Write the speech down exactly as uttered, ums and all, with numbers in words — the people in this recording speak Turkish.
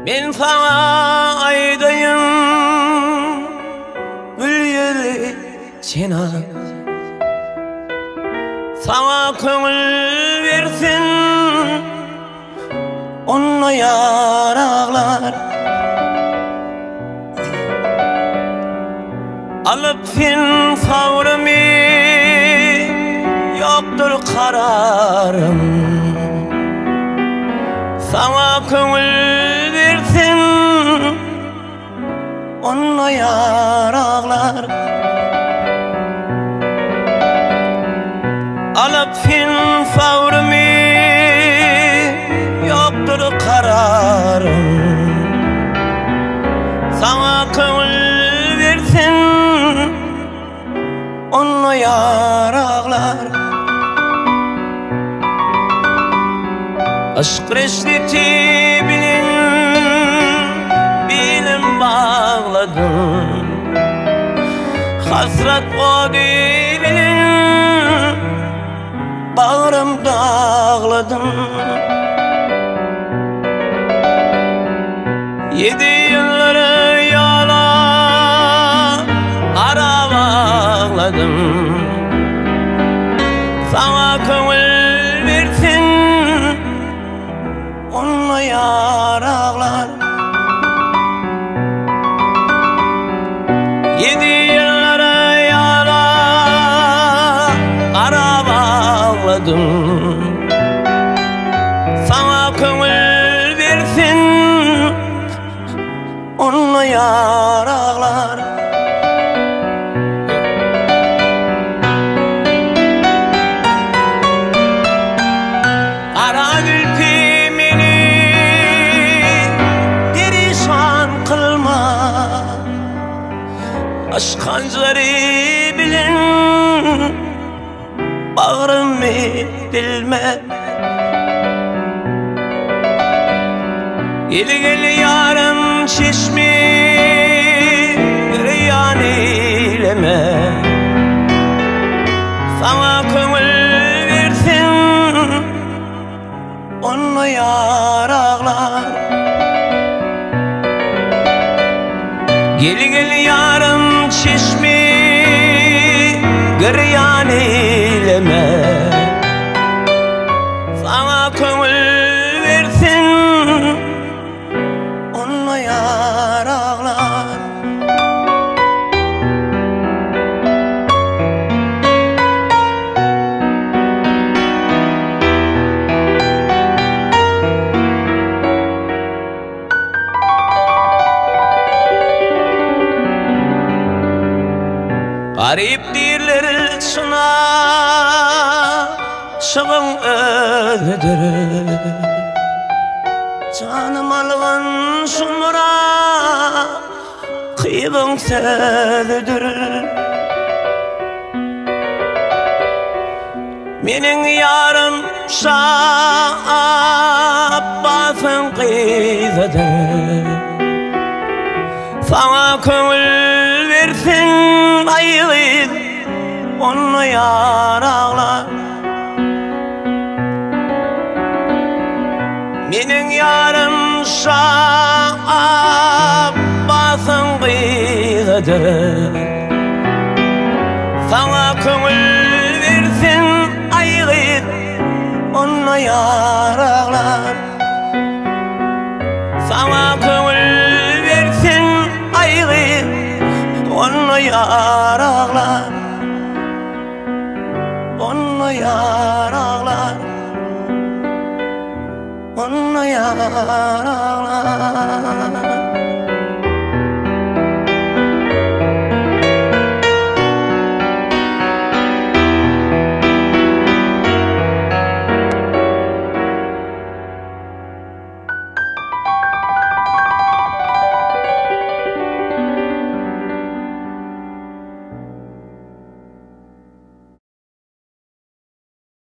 Ben sana aydayım Gülgeli Sinan, sana köngül versin onunla yaraklar. Alıp fin savrımı yoktur kararım. Sana köngül versin onunla yaraklar. Alıp fin savrımı yoktur kararım. Sana köngül versin onunla yaraklar. Aşk reşleti bilin, bilim bağladım. Hasret o bilin, bağrım dağladım. Yedi yılları yala ara bağladım. Sana köngül versin onunla yaraklar. Yedi yılları yala ara bağladım. Sana köngül versin onunla yaraklar. Ara gülpimini perişan kılma. Aşk hançeri bilin, bağrımı bilme. Gel gel yarım çeşmi riyan eyleme. Sana köngül versin onunla yaraklar. Gel gel yarım çeşmi riyan eyleme. Sana köngül versin onunla yaraklar. Garip değiller şuna şıgın öldür. Canım alğan şunlara kıybın sözdür. Menin yarım Şabbasın kıyıdır. Sana köngül versin ayıp onunla yaraklar. Menin yarım Şabbasın kıyıdır. Sana köngül versin ayıp onunla yaraklar. Sana köngül versin ayıp onunla yaraklar. Onunla yaraklar. Onunla yaraklar.